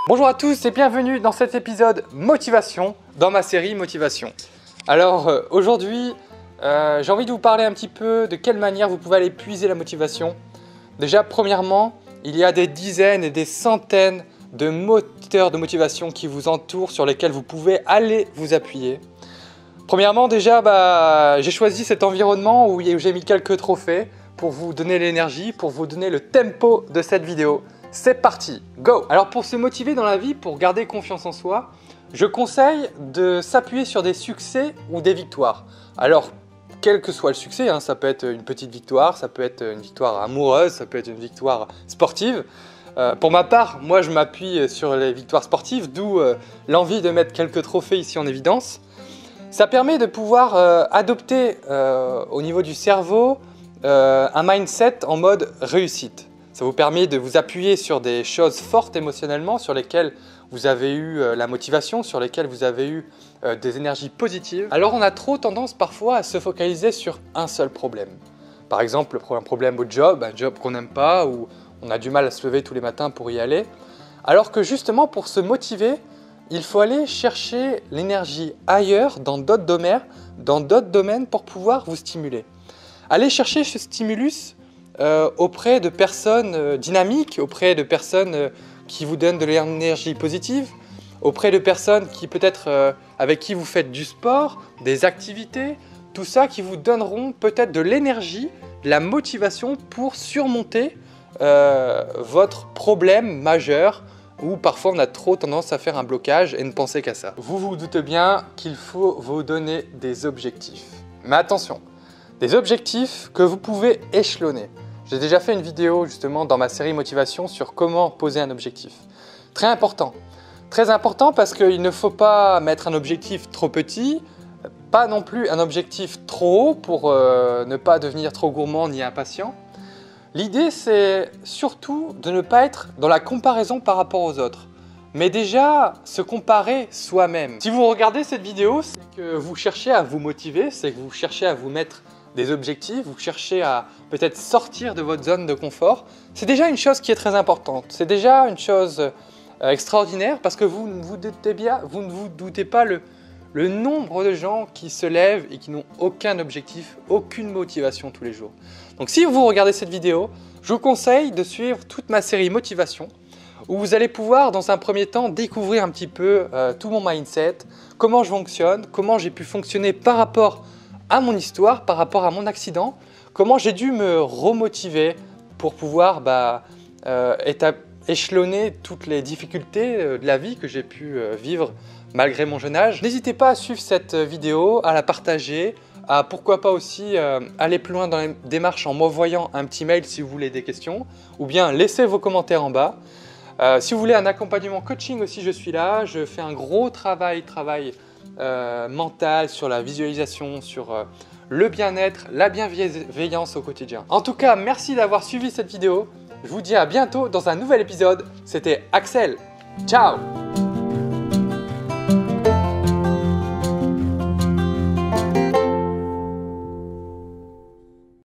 Bonjour à tous et bienvenue dans cet épisode Motivation, dans ma série Motivation. Alors aujourd'hui, j'ai envie de vous parler un petit peu de quelle manière vous pouvez aller puiser la motivation. Déjà, premièrement, il y a des dizaines et des centaines de moteurs de motivation qui vous entourent, sur lesquels vous pouvez aller vous appuyer. Premièrement, déjà, j'ai choisi cet environnement où j'ai mis quelques trophées pour vous donner l'énergie, pour vous donner le tempo de cette vidéo. C'est parti, go! Alors pour se motiver dans la vie, pour garder confiance en soi, je conseille de s'appuyer sur des succès ou des victoires. Alors, quel que soit le succès, ça peut être une petite victoire, ça peut être une victoire amoureuse, ça peut être une victoire sportive. Pour ma part, moi je m'appuie sur les victoires sportives, d'où l'envie de mettre quelques trophées ici en évidence. Ça permet de pouvoir adopter au niveau du cerveau un mindset en mode réussite. Ça vous permet de vous appuyer sur des choses fortes émotionnellement, sur lesquelles vous avez eu la motivation, sur lesquelles vous avez eu des énergies positives. Alors on a trop tendance parfois à se focaliser sur un seul problème. Par exemple, un problème au job, un job qu'on n'aime pas, ou on a du mal à se lever tous les matins pour y aller. Alors que justement pour se motiver, il faut aller chercher l'énergie ailleurs, dans d'autres domaines pour pouvoir vous stimuler. Allez chercher ce stimulus auprès de personnes dynamiques, auprès de personnes qui vous donnent de l'énergie positive, auprès de personnes qui peut-être avec qui vous faites du sport, des activités, tout ça qui vous donneront peut-être de l'énergie, de la motivation pour surmonter votre problème majeur où parfois on a trop tendance à faire un blocage et ne penser qu'à ça. Vous vous doutez bien qu'il faut vous donner des objectifs. Mais attention, des objectifs que vous pouvez échelonner. J'ai déjà fait une vidéo justement dans ma série Motivation sur comment poser un objectif. Très important parce qu'il ne faut pas mettre un objectif trop petit, pas non plus un objectif trop haut pour ne pas devenir trop gourmand ni impatient. L'idée c'est surtout de ne pas être dans la comparaison par rapport aux autres, mais déjà se comparer soi-même. Si vous regardez cette vidéo, c'est que vous cherchez à vous motiver, c'est que vous cherchez à vous mettre des objectifs, vous cherchez à peut-être sortir de votre zone de confort. C'est déjà une chose qui est très importante, c'est déjà une chose extraordinaire parce que vous ne vous doutez pas le nombre de gens qui se lèvent et qui n'ont aucun objectif, aucune motivation tous les jours. Donc si vous regardez cette vidéo, je vous conseille de suivre toute ma série Motivation où vous allez pouvoir dans un premier temps découvrir un petit peu tout mon mindset, comment je fonctionne, comment j'ai pu fonctionner par rapport à mon histoire, par rapport à mon accident, comment j'ai dû me remotiver pour pouvoir échelonner toutes les difficultés de la vie que j'ai pu vivre malgré mon jeune âge. N'hésitez pas à suivre cette vidéo, à la partager, à pourquoi pas aussi aller plus loin dans la démarche en m'envoyant un petit mail si vous voulez des questions, ou bien laissez vos commentaires en bas. Si vous voulez un accompagnement coaching aussi, je suis là. Je fais un gros travail mental sur la visualisation, sur le bien-être, la bienveillance au quotidien. En tout cas, merci d'avoir suivi cette vidéo. Je vous dis à bientôt dans un nouvel épisode. C'était Axel. Ciao!